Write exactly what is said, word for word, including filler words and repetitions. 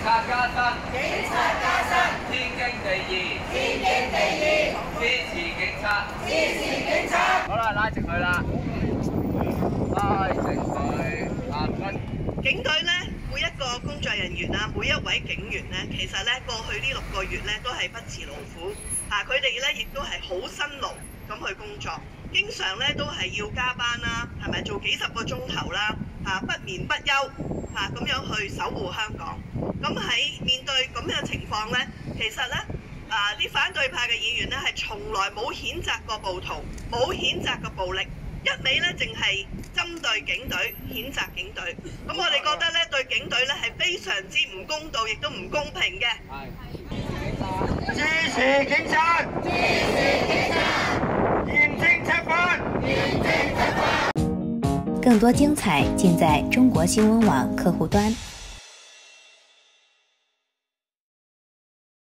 察加薪， 警察加薪， 天經地義， 天經地義， 支持警察， 支持警察。 好啦，拉直佢啦，拉直佢，啊唔該。 警隊咧，每一個工作人員啊，每一位警員咧，其實咧過去呢六個月咧都係不辭勞苦，啊佢哋咧亦都係好辛勞咁去工作，經常咧都係要加班啦，係咪做幾十個鐘頭啦，啊不眠不休，啊咁樣去守護香港。咁喺面對咁樣嘅情況咧，其實咧啊啲反對派嘅議員咧係從來冇譴責過暴徒，冇譴責過暴力。一味咧，淨係針對警隊，譴責警隊。咁我哋覺得咧，對警隊咧係非常之唔公道，亦都唔公平嘅。 支持警察，支持警察，嚴正執法，嚴正執法。 更多精彩盡在中國新聞網客戶端。